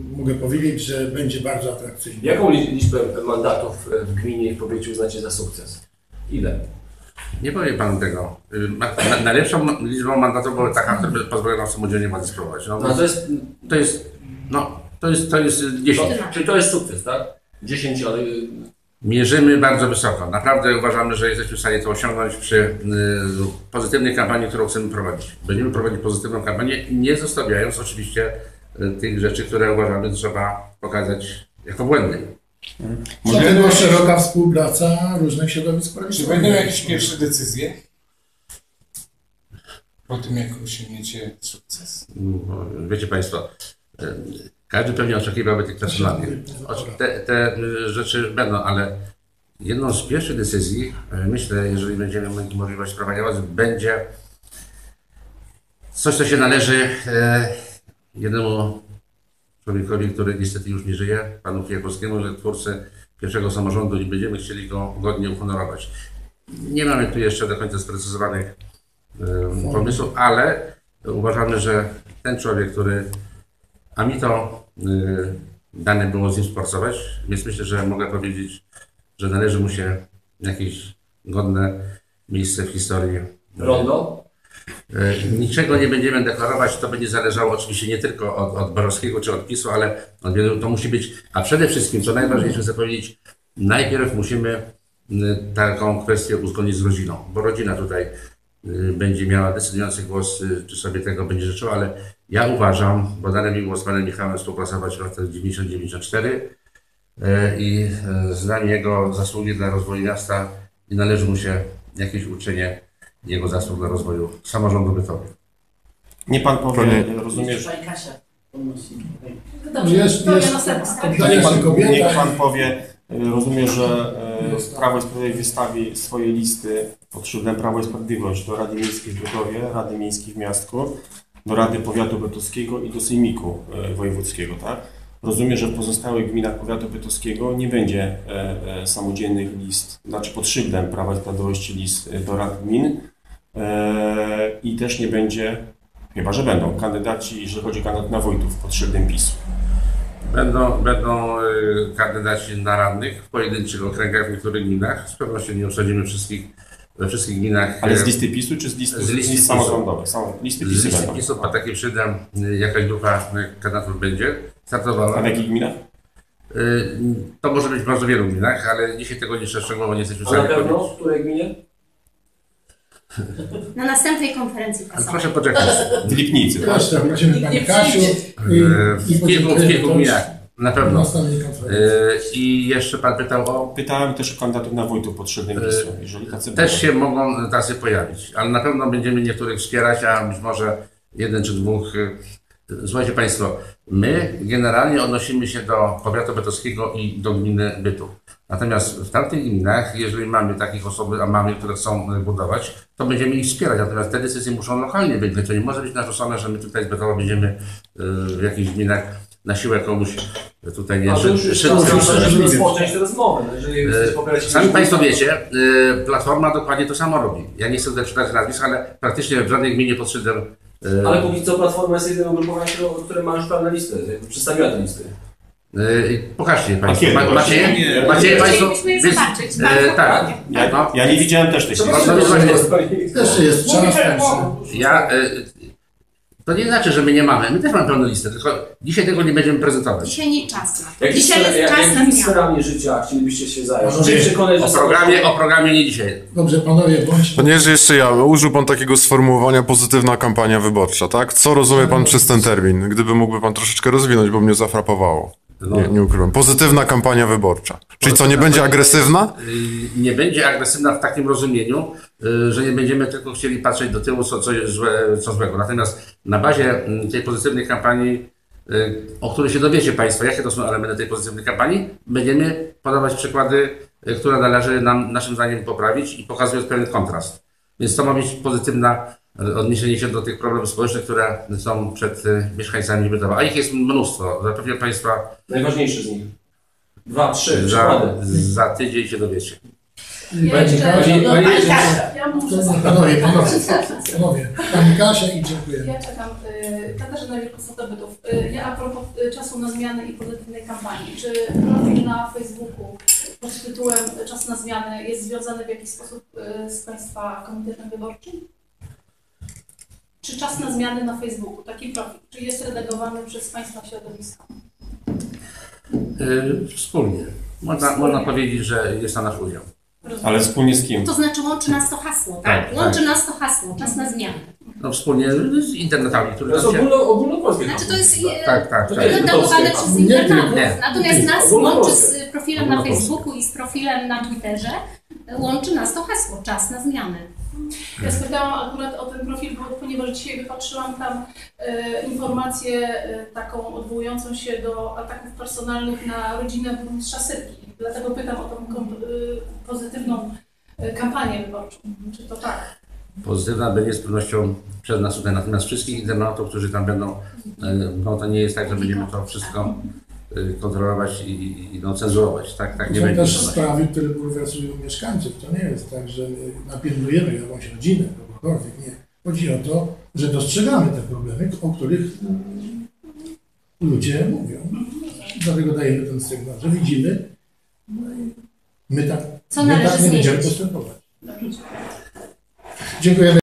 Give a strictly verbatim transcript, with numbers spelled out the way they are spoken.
mogę powiedzieć, że będzie bardzo atrakcyjny. Jaką liczbę mandatów w gminie i w powiecie uznacie za sukces? Ile? Nie powiem panu tego. Najlepszą liczbą mandatów była taka, która pozwala nam samodzielnie władzy sprawować. No, no to jest... To jest... No, to jest, to jest dziesięć. No, czyli to jest sukces, tak? dziesięć, ale... Mierzymy bardzo wysoko. Naprawdę uważamy, że jesteśmy w stanie to osiągnąć przy y, pozytywnej kampanii, którą chcemy prowadzić. Będziemy prowadzić pozytywną kampanię, nie zostawiając oczywiście y, tych rzeczy, które uważamy, że trzeba pokazać jako błędy. Hmm. Dlatego szeroka współpraca różnych środowisk społecznych. Czy będą jakieś pierwsze decyzje po tym, jak osiągniecie sukces? No, wiecie Państwo, y, każdy pewnie oczekiwałby tych personalnych. Te, te rzeczy będą, ale jedną z pierwszych decyzji, myślę, jeżeli będziemy mieli możliwość sprawowania władzy, będzie coś, co się należy e, jednemu człowiekowi, który niestety już nie żyje, panu Kijakowskiemu, że twórcy pierwszego samorządu, i będziemy chcieli go godnie uhonorować. Nie mamy tu jeszcze do końca sprecyzowanych e, pomysłów, ale uważamy, że ten człowiek, który a mi to y, dane było z nim współpracować, więc myślę, że mogę powiedzieć, że należy mu się jakieś godne miejsce w historii. Rondo? Y, niczego nie będziemy deklarować, to będzie zależało oczywiście nie tylko od, od Borowskiego czy od PiSu, ale od wielu, to musi być, a przede wszystkim, co najważniejsze chcę powiedzieć, najpierw musimy y, taką kwestię uzgodnić z rodziną, bo rodzina tutaj będzie miała decydujący głos, czy sobie tego będzie życzyła, ale ja uważam, bo dane mi było z panem Michałem współpracować w latach dziewięćdziesiątym do dziewięćdziesiątego czwartego i znam jego zasługi dla rozwoju miasta i należy mu się jakieś uczczenie jego zasług dla rozwoju samorządu Bytomia. Nie pan powie, rozumiesz? Niech pan powie, rozumiem, że Prawo i Sprawiedliwość wystawi swoje listy pod szyldem Prawo i Sprawiedliwość do Rady Miejskiej w Bytowie, Rady Miejskiej w Miastku, do Rady Powiatu Bytowskiego i do Sejmiku Wojewódzkiego, tak? Rozumiem, że w pozostałych gminach Powiatu Bytowskiego nie będzie e, e, samodzielnych list, znaczy pod szyldem Prawa i Sprawiedliwości list do Rad Gmin e, i też nie będzie, chyba że będą, kandydaci, jeżeli chodzi o kandydat na wójtów pod szyldem PiSu. Będą, będą y, kandydaci na radnych w pojedynczych okręgach w niektórych gminach. Z pewnością nie obsadzimy wszystkich we wszystkich gminach. Ale z listy PiSu czy z listy, z listy list samorządowych? Sam, listy PiSu, z listy będą. PiSu, a takim przydam jakaś grupa kandydatów będzie startowała. A w jakich gminach? Y, to może być w bardzo wielu gminach, ale dzisiaj tego jeszcze szczegółowo nie jesteśmy w A stanie na pewno powiedzieć. w której gminie? Na następnej konferencji prasowej. Proszę poczekać. W Lipnicy. Proszę, prosimy Pani Kasiu. I, w kilku, w kilku gminach, na pewno. Yy, I jeszcze Pan pytał o... Pytałem też o kandydatów na wójtów pod szyldem PiSu, jeżeli tacy Też będą. się mogą tacy pojawić, ale na pewno będziemy niektórych wspierać, a być może jeden czy dwóch. Słuchajcie Państwo, my generalnie odnosimy się do powiatu bytowskiego i do gminy Bytów. Natomiast w tamtych gminach, jeżeli mamy takich osoby, a mamy, które chcą budować, to będziemy ich wspierać. Natomiast te decyzje muszą lokalnie być. To nie może być narzucone, że my tutaj z Bytowa będziemy w jakichś gminach na siłę komuś tutaj nie... A to już jest czas, żeby rozpocząć tę rozmowę. Jeżeli Sami Państwo wiecie, Platforma dokładnie to samo robi. Ja nie chcę tutaj czytać nazwisk, ale praktycznie w żadnej gminie pod szyldem. Ale póki co Platforma jest jedynym ugrupowaniem, które ma już pełne listy, przedstawiła te listy. Yy, pokażcie Państwo. Ma, macie je? Macie je Państwo? Chcielibyśmy je zobaczyć. Yy, tak. Ja, No. ja nie widziałem też tych No, listów. no, Jeszcze jest czas, także. ja, yy, to nie znaczy, że my nie mamy. My też mamy pełną listę, tylko dzisiaj tego nie będziemy prezentować. Dzisiaj nie czas na to. Jakimi Dzisiaj jest jak, czas na jakimi zmianę. sferami życia chcielibyście się zająć? Panowie, Czy przekonać, O że programie, o programie nie dzisiaj. Dobrze, panowie, bądźcie. Panie Jerzy, jeszcze ja. Użył pan takiego sformułowania pozytywna kampania wyborcza, tak? Co rozumie pan przez ten termin? Gdyby mógłby pan troszeczkę rozwinąć, bo mnie zafrapowało. Nie, nie ukrywam. Pozytywna kampania wyborcza. Czyli co, nie będzie agresywna? Yy, nie będzie agresywna w takim rozumieniu, yy, że nie będziemy tylko chcieli patrzeć do tyłu, co, co jest złe, co złego. Natomiast na bazie yy, tej pozytywnej kampanii, yy, o której się dowiecie Państwo, jakie to są elementy tej pozytywnej kampanii, będziemy podawać przykłady, yy, które należy nam, naszym zdaniem, poprawić i pokazując pewien kontrast. Więc to ma być pozytywna odniesienie się do tych problemów społecznych, które są przed y, mieszkańcami Bytowa. A ich jest mnóstwo. Zapewniam Państwa, najważniejsze z nich? Dwa, trzy za, przykłady. za tydzień się dowiecie. I Ja pani jeszcze- Kasia. no, pani pani Kasia. Kasia. Ja muszę Panowie, panowie, panowie. Pani Kasia i dziękujemy. Ja czekam. Y, Katarzyna Wielkosława-Bytów. Y, Ja a propos y, czasu na zmiany i pozytywnej kampanii. Czy profil na Facebooku pod tytułem Czas na zmiany jest związany w jakiś sposób y, z Państwa komitetem wyborczym? Czy Czas na zmiany na Facebooku, taki profil, czy jest redagowany przez Państwa środowiska? Yy, wspólnie. Można, Wspólnie. można powiedzieć, że jest na nasz udział. Rozumiem. Ale wspólnie z kim? To znaczy łączy nas to hasło, tak? Tak, Łączy tak. nas to hasło, czas na zmiany. No wspólnie z internetami, To które jest tam się... ogólno, ogólnopolskie. Znaczy to jest e, Tak, tak, To tak. nie jest redagowane bytowskie. przez Nie internautów. tylko. Natomiast nas Ogólnopolskie. łączy z profilem na Ogólnopolskie. Facebooku i z profilem na Twitterze. Łączy nas to hasło, czas na zmiany. Ja spytałam akurat o ten profil, bo, ponieważ dzisiaj wypatrzyłam tam e, informację e, taką odwołującą się do ataków personalnych na rodzinę burmistrza Syrki. Dlatego pytam o tą kom, e, pozytywną e, kampanię wyborczą. Czy to tak? Pozytywna będzie z pewnością przez nas tutaj, natomiast wszystkich internautów, którzy tam będą, e, no to nie jest tak, że będziemy to wszystko e, kontrolować i, i no, cenzurować, tak, tak nie Są będzie. też sprawy, które bulwersują mieszkańców. To nie jest tak, że my napindujemy jakąś rodzinę, kogokolwiek. Nie. Chodzi o to, że dostrzegamy te problemy, o których mm, ludzie mówią. Dlatego dajemy ten sygnał, że widzimy, no i my tak, Co my należy tak nie będziemy zmienić? postępować. Dziękujemy.